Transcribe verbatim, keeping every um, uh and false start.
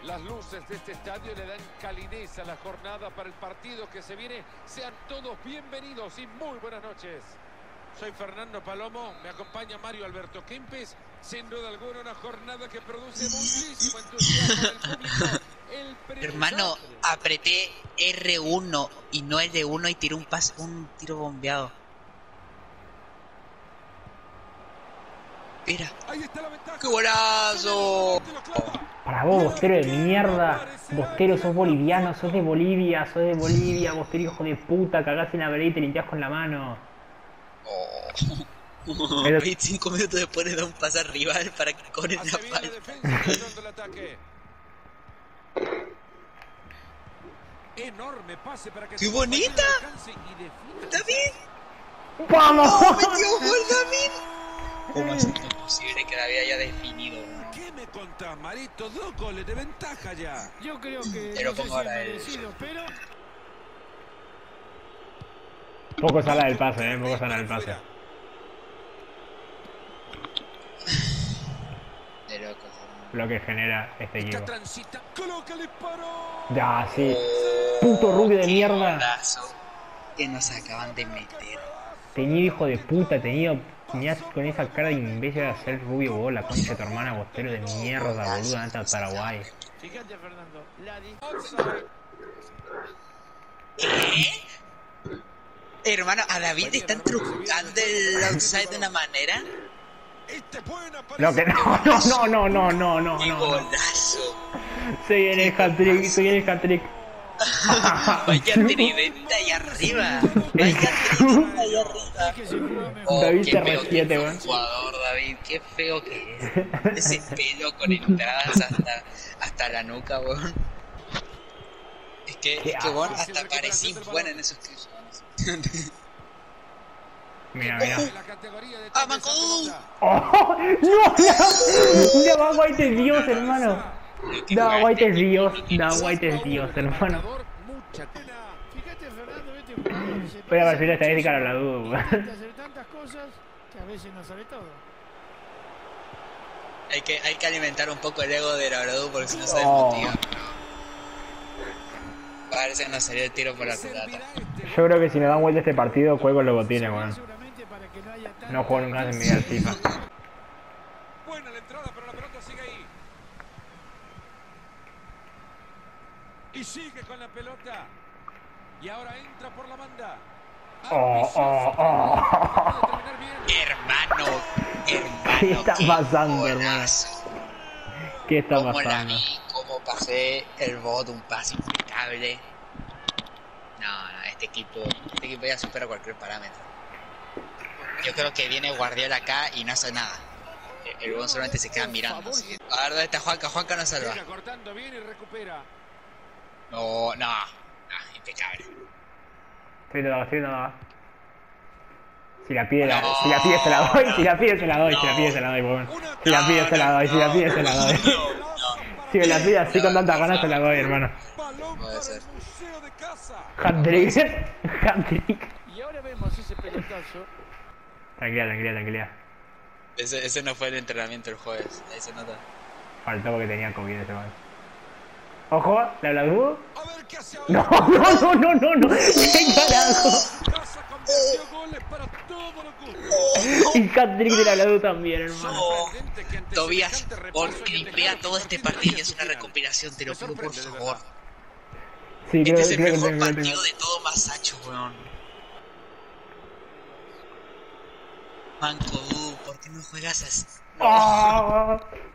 Las luces de este estadio le dan calidez a la jornada para el partido que se viene. Sean todos bienvenidos y muy buenas noches. Soy Fernando Palomo, me acompaña Mario Alberto Kempes. Sin duda alguna una jornada que produce muchísimo entusiasmo del público. El Hermano, apreté R uno y no L uno y tiré un pas, un tiro bombeado. Mira. ¡Qué golazo! Para vos, Bostero de mierda. Bostero, sos boliviano, sos de Bolivia, sos de Bolivia, Bostero, hijo de puta, cagás en la vereda y te limpiás con la mano. Oh. Pero... veinticinco minutos después le da un pase al rival para que cobre la falta. ¡Qué bonita! ¡David! ¡Vamos! ¡Oh, metió gol David! ¿Cómo es esto posible que David haya definido? ¿Qué me contás, Marito? Dos goles de ventaja ya. Yo creo que te lo no sé pongo si ahora es merecido, pero... Poco sala del pase, eh, poco sala del pase. De locos. Lo que genera este equipo. Oh. Ya, sí. Puto rubio de mierda. Golazo que nos acaban de meter. Tenido hijo de puta, tenido... Tenías con esa cara de imbécil de hacer rubio vos, la concha de tu hermana, Bostero de mierda, boludo, nata Paraguay. Fíjate, Fernando, la ¿Qué? Hermano, a David le están trucando el outside de una manera. Lo que no, no, no, no, no, no, ¡Qué no. golazo! Se viene el hat-trick, se viene el hat-trick. Vaya tridente ahí arriba. Vaya tridente ahí arriba. Oh, David qué se feo resiete, que weón. es jugador, David. Qué feo que es. Ese pelo con entradas hasta, hasta la nuca, weón. Es que, es que weón, hasta parecía buena en esos clips. Mira, mira. ¡Ah, Mancodú! ¡Oh! ¡No! ¡Da White es Dios, hermano! Da White es Dios, Da White es Dios, hermano. Fíjate, Fernando, este jugador se Voy a ver si la estadística no la dudo, weón. hacer tantas cosas que a veces no sabe todo. Hay que, hay que alimentar un poco el ego de Labrador porque si no se Oh. desmotiva. Parece que nos salió el tiro por la culata. Yo creo que si nos dan vuelta este partido, juego los botines, weón. Seguramente para que no haya tanta- No juego nunca en mi vida al FIFA. Buena la entrada, pero la pelota sigue ahí. Y sigue con la pelota. Y ahora entra por la banda. Oh, oh, oh. Hermano, hermano. ¿Qué está pasando, golazo. ¿Qué está ¿Cómo la pasando? vi? ¿Cómo pasé el bot? Un pase impecable. No, no, este equipo, este equipo ya supera cualquier parámetro. Yo creo que viene Guardiola acá y no hace nada. El bot solamente se queda mirando. Así. A ver, ¿dónde está Juanca? Juanca no salva. Cortando bien y recupera. No, no, no, impecable. Estoy nada, estoy nada. Si la pide, la, si la pide se la doy, si la pide se la doy, si la pide se la doy, weón. Si la pide se la doy, si la pide se la doy. Si me la pide así con tantas ganas se la doy, hermano. Puede ser. Hat-trick, hat-trick. Y ahora vemos ese pelotazo. Tranquila, tranquila, tranquila. Ese, ese no fue el entrenamiento el jueves, ahí se nota. Faltó porque tenía COVID ese man. Ojo, ¿le habla dúo? No, no, no, no, no, no. ¿Qué carajo? Y hat-trick del habladú también, hermano. Oh, Tobías, por limpiar todo este partido es una recopilación, te lo pido por favor. Sí, creo, Este es el creo que mejor tengo, tengo. partido de todo Masacho, weón. Mancodú, ¿por qué no juegas así? ¡Oh!